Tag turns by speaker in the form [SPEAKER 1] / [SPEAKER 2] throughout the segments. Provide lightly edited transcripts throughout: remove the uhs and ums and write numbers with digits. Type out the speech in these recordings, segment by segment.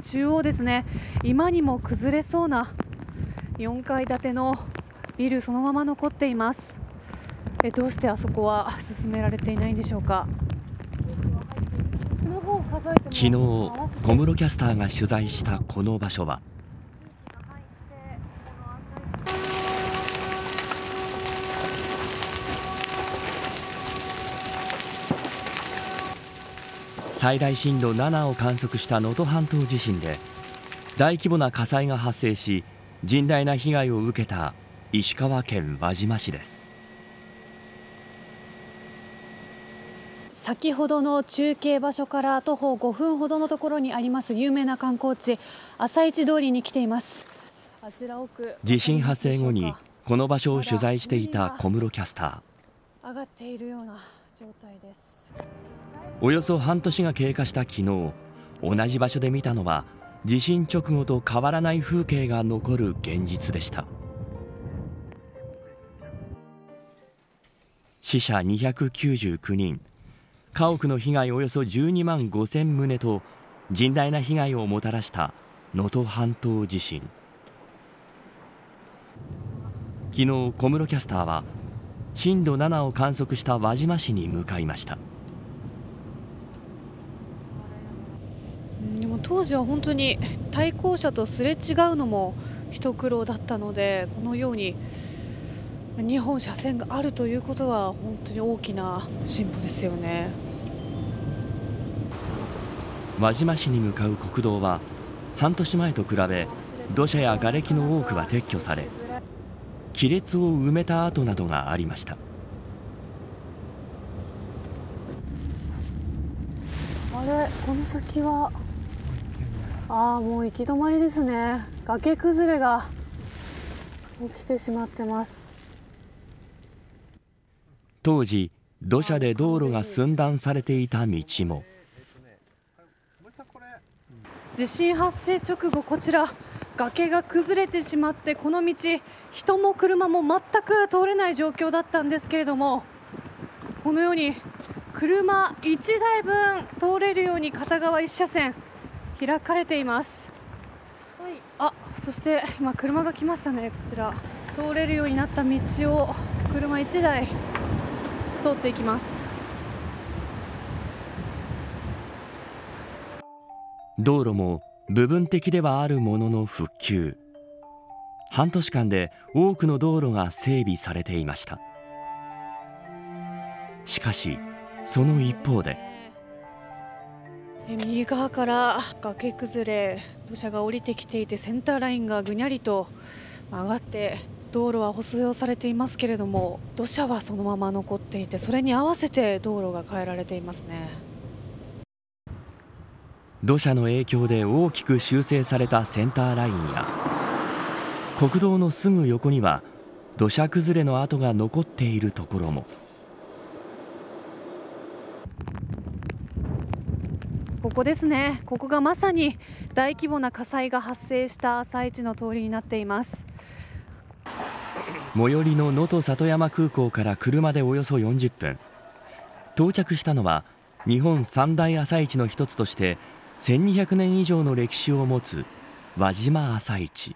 [SPEAKER 1] 中央ですね、今にも崩れそうな4階建てのビルそのまま残っています。どうしてあそこは進められていないんでしょうか。
[SPEAKER 2] 昨日、小室キャスターが取材したこの場所は最大震度7を観測した能登半島地震で大規模な火災が発生し甚大な被害を受けた石川県輪島市です。
[SPEAKER 1] 先ほどの中継場所から徒歩5分ほどのところにあります有名な観光地朝市通りに来ています。
[SPEAKER 2] 地震発生後にこの場所を取材していた小室キャスタ
[SPEAKER 1] ー、上がっているような状態です。
[SPEAKER 2] およそ半年が経過した昨日、同じ場所で見たのは地震直後と変わらない風景が残る現実でした。死者299人、家屋の被害およそ12万5000棟と甚大な被害をもたらした能登半島地震。昨日、小室キャスターは震度7を観測した輪島市に向かいました。
[SPEAKER 1] でも当時は本当に対向車とすれ違うのも一苦労だったので、このように2本車線があるということは本当に大きな進歩ですよね。
[SPEAKER 2] 輪島市に向かう国道は半年前と比べ土砂や瓦礫の多くは撤去され亀裂を埋めた跡などがありました。
[SPEAKER 1] あれ、この先はもう行き止まりですね。崖崩れが起きてしまってます。
[SPEAKER 2] 当時土砂で道路が寸断されていた道も
[SPEAKER 1] 地震発生直後、こちら崖が崩れてしまってこの道人も車も全く通れない状況だったんですけれども、このように車1台分通れるように片側1車線開かれています。そして今車が来ましたね。こちら通れるようになった道を車1台通っていきます。
[SPEAKER 2] 道路も部分的ではあるものの復旧、半年間で多くの道路が整備されていました。しかしその一方で
[SPEAKER 1] 右側から崖崩れ、土砂が降りてきていてセンターラインがぐにゃりと曲がって道路は舗装されていますけれども、土砂はそのまま残っていてそれに合わせて道路が変えられていますね。
[SPEAKER 2] 土砂の影響で大きく修正されたセンターラインや国道のすぐ横には土砂崩れの跡が残っているところも。
[SPEAKER 1] ここですね。ここがまさに大規模な火災が発生した朝市の通りになっています。
[SPEAKER 2] 最寄りの能登里山空港から車でおよそ40分、到着したのは日本三大朝市の一つとして1200年以上の歴史を持つ輪島朝市。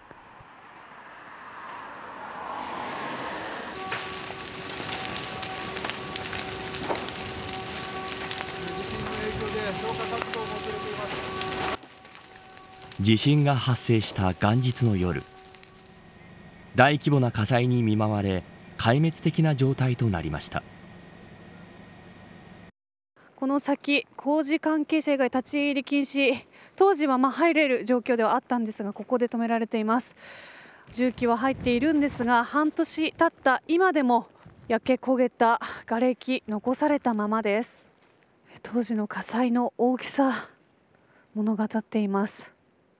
[SPEAKER 2] 地震が発生した元日の夜、大規模な火災に見舞われ壊滅的な状態となりました。
[SPEAKER 1] この先、工事関係者以外立ち入り禁止、当時は入れる状況ではあったんですが、ここで止められています。重機は入っているんですが、半年経った今でも焼け焦げた瓦礫残されたままです。当時の火災の大きさ物語っています。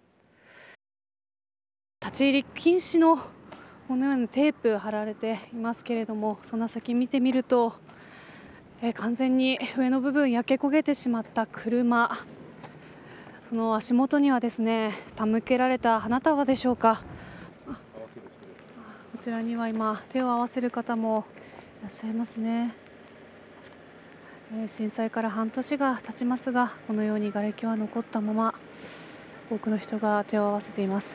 [SPEAKER 1] 立ち入り禁止のこのようなテープ貼られていますけれども、その先見てみると完全に上の部分焼け焦げてしまった車、その足元にはですね、手向けられた花束でしょうか。こちらには今手を合わせる方もいらっしゃいますね。震災から半年が経ちますが、このように瓦礫は残ったまま多くの人が手を合わせています。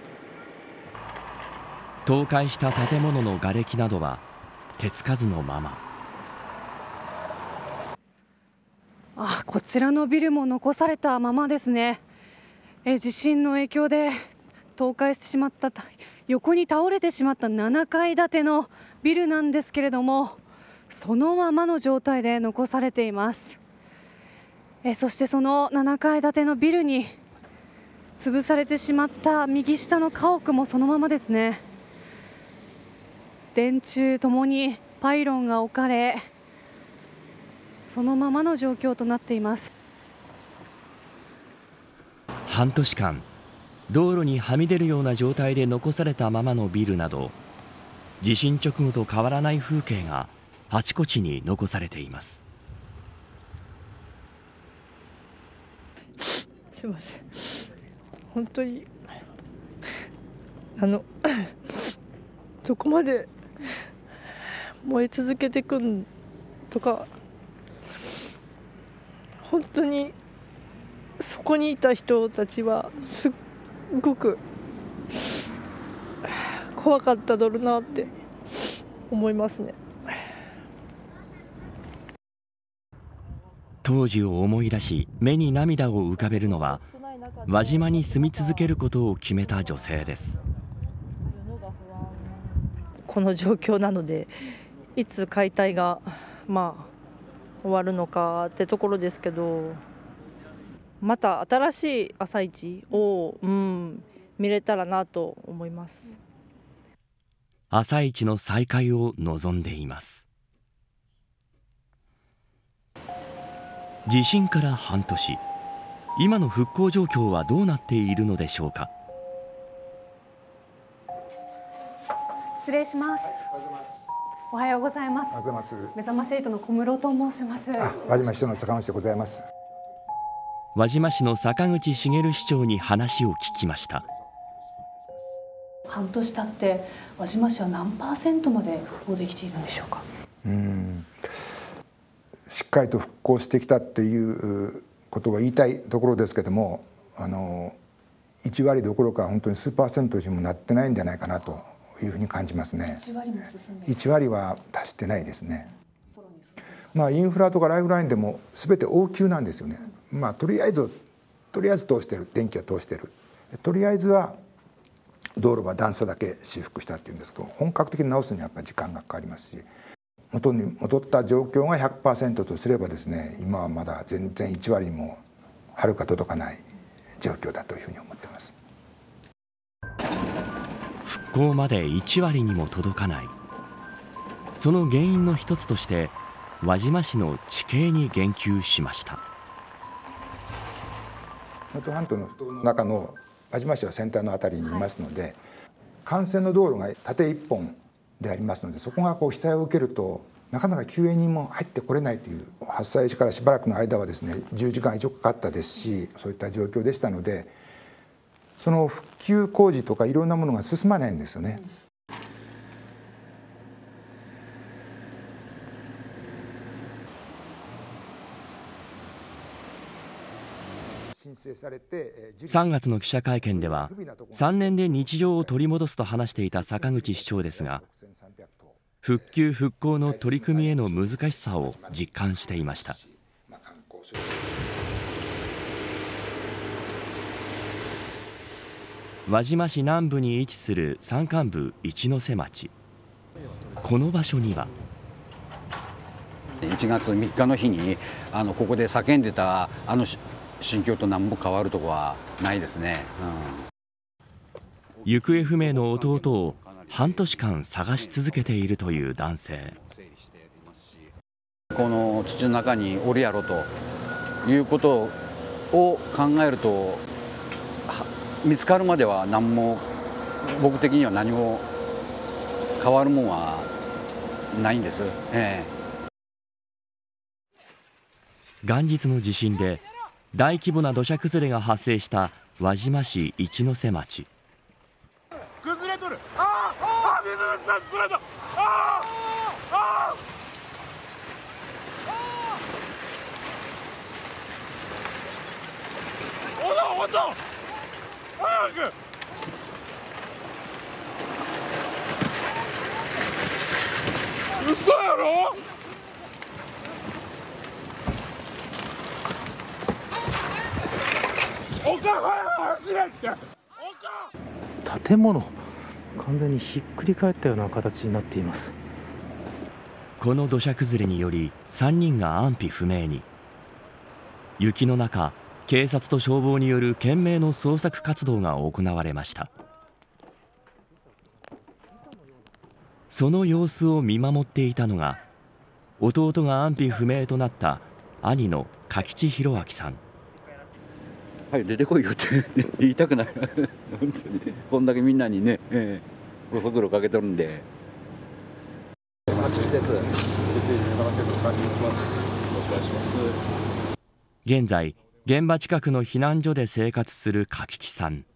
[SPEAKER 2] 倒壊した建物の瓦礫などは手つかずのまま。
[SPEAKER 1] こちらのビルも残されたままですね。地震の影響で倒壊してしまった、横に倒れてしまった7階建てのビルなんですけれども、そのままの状態で残されています。そしてその7階建てのビルに潰されてしまった右下の家屋もそのままですね。電柱ともにパイロンが置かれ、そのままの状況となっています。
[SPEAKER 2] 半年間、道路にはみ出るような状態で残されたままのビルなど、地震直後と変わらない風景があちこちに残されています。
[SPEAKER 3] すいません、本当にどこまで燃え続けていくんとか、本当にそこにいた人たちはすっごく怖かっただろうなって思いますね。
[SPEAKER 2] 当時を思い出し、目に涙を浮かべるのは輪島に住み続けることを決めた女性です。
[SPEAKER 3] この状況なので、いつ解体が終わるのかってところですけど、また新しい朝市を、見れたらなと思います。
[SPEAKER 2] 朝市の再開を望んでいます。地震から半年、今の復興状況はどうなっているのでしょうか。
[SPEAKER 1] 失礼します。おはようございます。目覚まし8の小室と申します。
[SPEAKER 4] 輪島市の坂口でございます。
[SPEAKER 2] 輪島市の坂口茂市長に話を聞きました。
[SPEAKER 1] 半年経って輪島市は何%まで復興できているんでしょうか。
[SPEAKER 4] しっかりと復興してきたっていうことは言いたいところですけども、1割どころか本当に数%にもなってないんじゃないかなというふうに感じますね。
[SPEAKER 1] 1割も進んでいる。
[SPEAKER 4] 1割は達してないですね。インフラとかライフラインでも全て応急なんですよね。とりあえず通してる、電気は通してる、とりあえずは道路は段差だけ修復したっていうんですけど、本格的に直すにはやっぱり時間がかかりますし、元に戻った状況が 100% とすればですね、今はまだ全然1割もはるか届かない状況だというふうに思っています。
[SPEAKER 2] 復興まで1割にも届かない、その原因の一つとして輪島市の地形に言及しました。
[SPEAKER 4] 能登半島の中の輪島市は先端のあたりにいますので、幹線の道路が縦一本でありますので、そこが被災を受けるとなかなか救援人も入ってこれないという、発災時からしばらくの間はですね10時間以上かかったですし、そういった状況でしたので、その復旧工事とかいろんなものが進まないんですよね。
[SPEAKER 2] 3月の記者会見では3年で日常を取り戻すと話していた坂口市長ですが、復旧復興の取り組みへの難しさを実感していました。輪島市南部に位置する山間部一ノ瀬町、この場所には
[SPEAKER 5] 1月3日の日にここで叫んでた心境と何も変わるとこはないですね。
[SPEAKER 2] 行方不明の弟を半年間探し続けているという男性。
[SPEAKER 5] この土の中におるやろということを考えると、見つかるまでは何も、僕的には何も変わるもんはないんです。
[SPEAKER 2] 元日の地震で大規模な土砂崩れが発生した輪島市一ノ瀬町。
[SPEAKER 6] 崩れとる。水が崩れた。おだ。 く。嘘やろ。おかは走れって。
[SPEAKER 7] 建物完全にひっくり返ったような形になっています。
[SPEAKER 2] この土砂崩れにより3人が安否不明に。雪の中、警察と消防による懸命の捜索活動が行われました。その様子を見守っていたのが弟が安否不明となった兄の柿地弘明さん。
[SPEAKER 5] はい出てこいよって言いたくない本当にこんだけみんなにね、ご足労かけとるんで。
[SPEAKER 2] 現在現場近くの避難所で生活する柿地さん。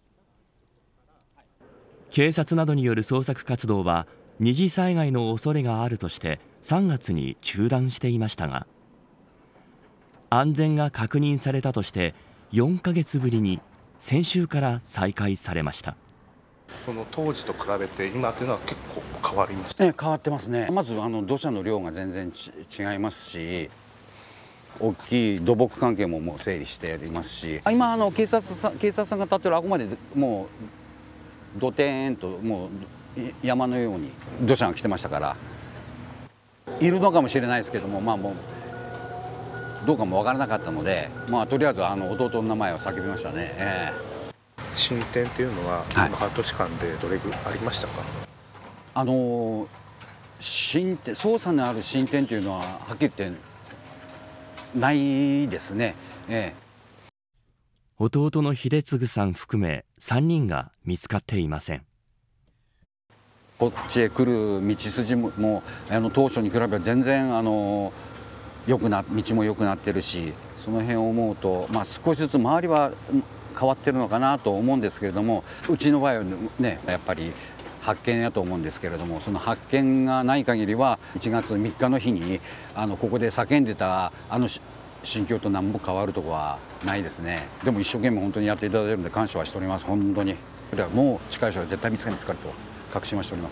[SPEAKER 2] 警察などによる捜索活動は二次災害の恐れがあるとして3月に中断していましたが、安全が確認されたとして4ヶ月ぶりに先週から再開されました。
[SPEAKER 8] この当時と比べて今というのは結構変わりました。
[SPEAKER 5] 変わってますね。まず土砂の量が全然違いますし、大きい土木関係ももう整理していますし、今警察さんが立ってるあくまでもう土手んともう山のように土砂が来てましたから、いるのかもしれないですけども、もうどうかも分からなかったので、とりあえず弟の名前を叫びましたね。
[SPEAKER 8] 進展というのは、この半年間でどれぐらいありましたか？
[SPEAKER 5] 捜査のある進展というのははっきり言ってないですね。
[SPEAKER 2] 弟の秀次さん含め3人が見つかっていません。
[SPEAKER 5] こっちへ来る道筋も当初に比べば全然道も良くなってるし、その辺を思うと、少しずつ周りは変わってるのかなと思うんですけれども、うちの場合はねやっぱり発見やと思うんですけれども、その発見がない限りは1月3日の日にここで叫んでた心境と何も変わるとこはないですね。でも一生懸命本当にやっていただいてるので感謝はしております。本当にもう近い将来絶対見つかると確信はしております。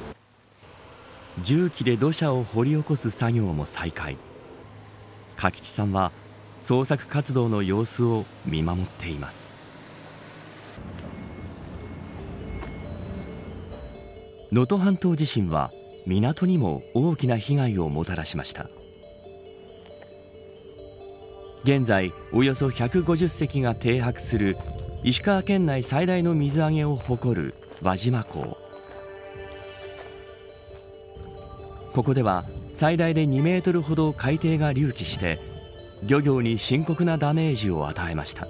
[SPEAKER 2] 重機で土砂を掘り起こす作業も再開。柿地さんは捜索活動の様子を見守っています。能登半島地震は港にも大きな被害をもたらしました。現在およそ150隻が停泊する石川県内最大の水揚げを誇る輪島港。ここでは最大で2メートルほど海底が隆起して漁業に深刻なダメージを与えました。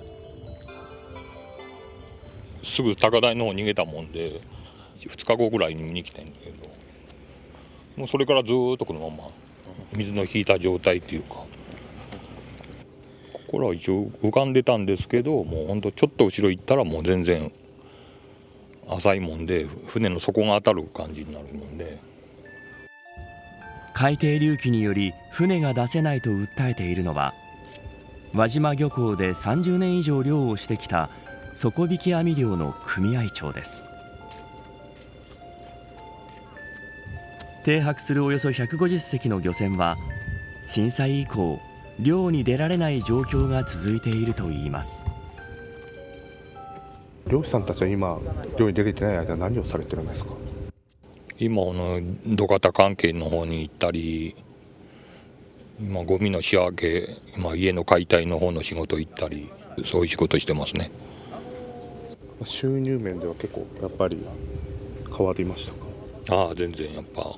[SPEAKER 9] すぐ高台の方逃げたもんで2日後ぐらいに見に来たんだけど、もうそれからずっとこのまま水の引いた状態っていうか、ここらは一応浮かんでたんですけど、もうほんとちょっと後ろ行ったらもう全然浅いもんで船の底が当たる感じになるもんで、
[SPEAKER 2] 海底隆起により船が出せないと訴えているのは輪島漁港で30年以上漁をしてきた底引き網漁の組合長です。停泊するおよそ150隻の漁船は震災以降漁に出られない状況が続いているといいます。
[SPEAKER 8] 漁師さんたちは今漁に出れてない間何をされてるんですか？
[SPEAKER 9] 今土方関係の方に行ったり、今ゴミの仕分け、今家の解体の方の仕事行ったり、そういう仕事してますね。
[SPEAKER 8] 収入面では結構やっぱり変わりましたか？
[SPEAKER 9] 全然やっぱ。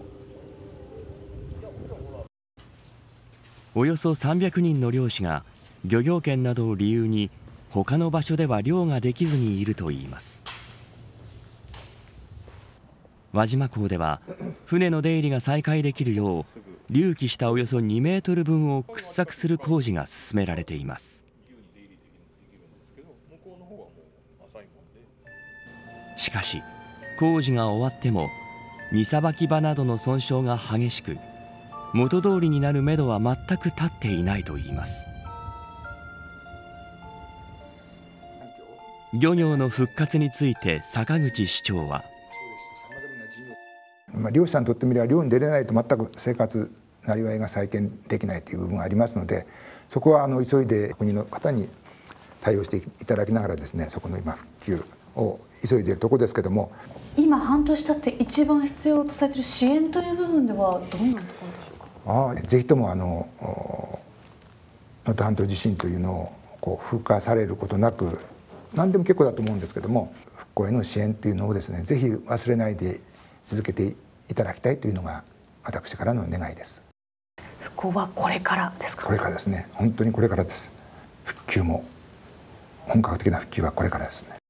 [SPEAKER 2] およそ300人の漁師が漁業権などを理由に他の場所では漁ができずにいるといいます。輪島港では船の出入りが再開できるよう隆起したおよそ2メートル分を掘削する工事が進められています。しかし工事が終わっても荷さばき場などの損傷が激しく、元通りになるめどは全く立っていないといいます。 漁業の復活について坂口市長は、
[SPEAKER 4] 漁師さんにとってみれば漁に出れないと全く生活なりわいが再建できないという部分がありますので、そこは急いで国の方に対応していただきながらですね、そこの今復旧を急いでいるところですけども、
[SPEAKER 1] 今半年経って一番必要とされている支援という部分ではどんなところでしょうか。
[SPEAKER 4] ぜひとも能登半島地震というのを風化されることなく、何でも結構だと思うんですけども、復興への支援というのをですね、ぜひ忘れないで続けていただきたいというのが私からの願いです。
[SPEAKER 1] 復興はこれからですか。
[SPEAKER 4] これからですね。本当にこれからです。復旧も本格的な復旧はこれからですね。